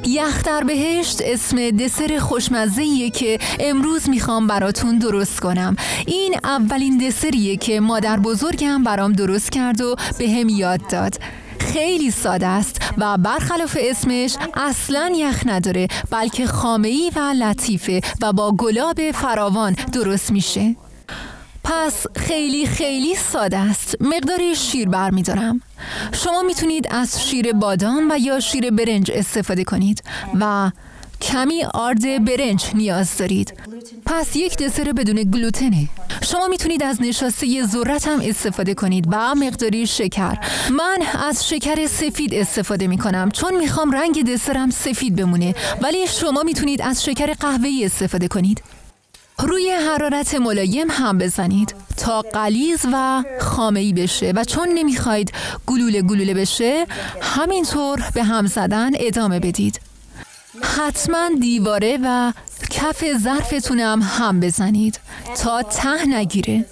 یخ در بهشت اسم دسر خوشمزه‌ایه که امروز میخوام براتون درست کنم. این اولین دسریه که مادر بزرگم برام درست کرد و بهم یاد داد. خیلی ساده است و برخلاف اسمش اصلاً یخ نداره، بلکه خامه‌ای و لطیفه و با گلاب فراوان درست میشه. پس خیلی ساده است. مقداری شیر برمی‌دارم. شما میتونید از شیر بادام و یا شیر برنج استفاده کنید و کمی آرد برنج نیاز دارید. پس یک دسر بدون گلوتنه. شما میتونید از نشاسته ذرت هم استفاده کنید و مقداری شکر. من از شکر سفید استفاده میکنم چون میخوام رنگ دسرم سفید بمونه، ولی شما میتونید از شکر قهوه‌ای استفاده کنید. روی حرارت ملایم هم بزنید تا غلیظ و خامه‌ای بشه و چون نمیخواید گلوله بشه همینطور به هم زدن ادامه بدید. حتما دیواره و کف ظرفتونم هم بزنید تا ته نگیره.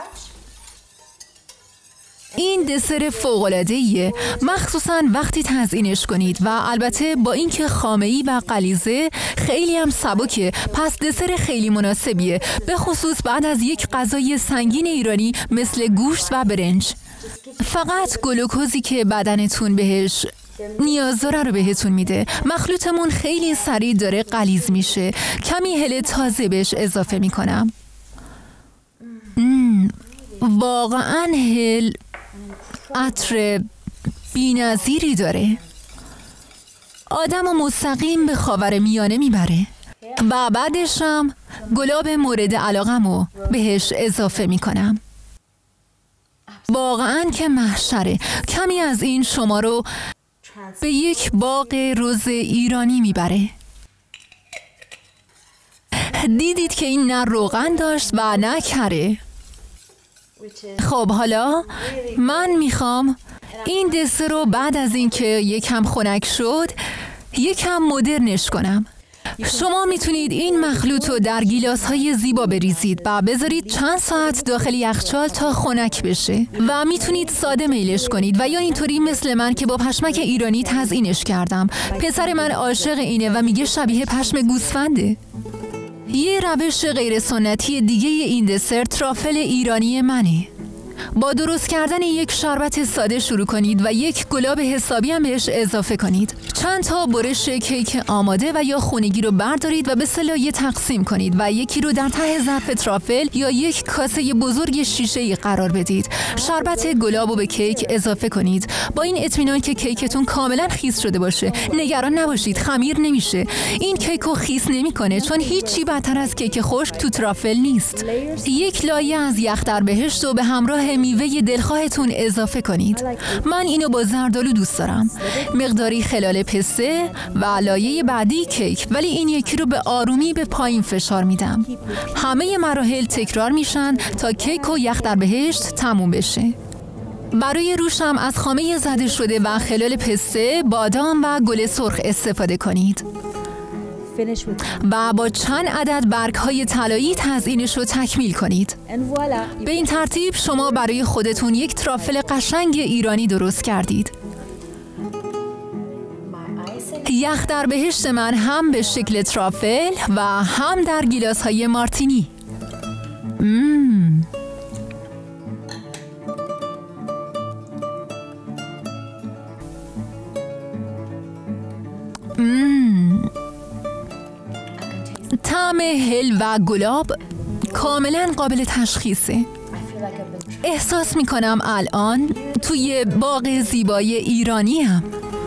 این دسر فوق‌العاده‌ایه، مخصوصاً وقتی تزیینش کنید و البته با اینکه خامه‌ای و غلیظه خیلی هم سبکه، پس دسر خیلی مناسبیه، به خصوص بعد از یک غذای سنگین ایرانی مثل گوشت و برنج. فقط گلوکوزی که بدنتون بهش نیاز داره رو بهتون میده. مخلوطمون خیلی سریع داره غلیظ میشه. کمی هل تازه بهش اضافه میکنم. واقعاً هل عطر بی‌نظیری داره. آدم و مستقیم به خاورمیانه میبره. و بعدشم گلاب مورد علاقمو بهش اضافه میکنم. واقعاً که محشره. کمی از این شما رو به یک باغ رز ایرانی میبره. دیدید که این نه روغن داشت و نه کره. خب حالا من میخوام این دسر رو بعد از اینکه یکم خنک شد یکم مدرنش کنم. شما میتونید این مخلوط رو در گیلاس‌های زیبا بریزید و بذارید چند ساعت داخل یخچال تا خنک بشه و میتونید ساده میلش کنید و یا اینطوری مثل من که با پشمک ایرانی تزیینش کردم. پسر من عاشق اینه و میگه شبیه پشم گوسفنده. یه روش غیر سنتی دیگه این دسر ترافل ایرانی منه. با درست کردن یک شربت ساده شروع کنید و یک گلاب حسابی هم بهش اضافه کنید. چند تا برش کیک آماده و یا خونگی رو بردارید و به سلایه تقسیم کنید و یکی رو در ته ظرف ترافل یا یک کاسه بزرگ شیشه‌ای قرار بدید. شربت گلاب رو به کیک اضافه کنید. با این اطمینان که کیکتون کاملا خیس شده باشه. نگران نباشید، خمیر نمیشه. این کیک رو خیس نمیکنه چون هیچی بدتر از کیک خشک تو ترافل نیست. یک لایه از یخ در بهشت رو به همراه میوه دلخواهتون اضافه کنید. من اینو با زردآلو دوست دارم. مقداری خلال پسته و لایه بعدی کیک، ولی این یکی رو به آرومی به پایین فشار میدم. همه مراحل تکرار میشن تا کیک و یخ در بهشت تموم بشه. برای روشم از خامه زده شده و خلال پسته، بادام و گل سرخ استفاده کنید. و با چند عدد برگ‌های طلایی تزیینش رو تکمیل کنید. به این ترتیب شما برای خودتون یک ترافل قشنگ ایرانی درست کردید. یخ در بهشت من هم به شکل ترافل و هم در گیلاس‌های مارتینی. طعم هل و گلاب کاملا قابل تشخیصه. احساس میکنم الان توی باغ زیبای ایرانی هم.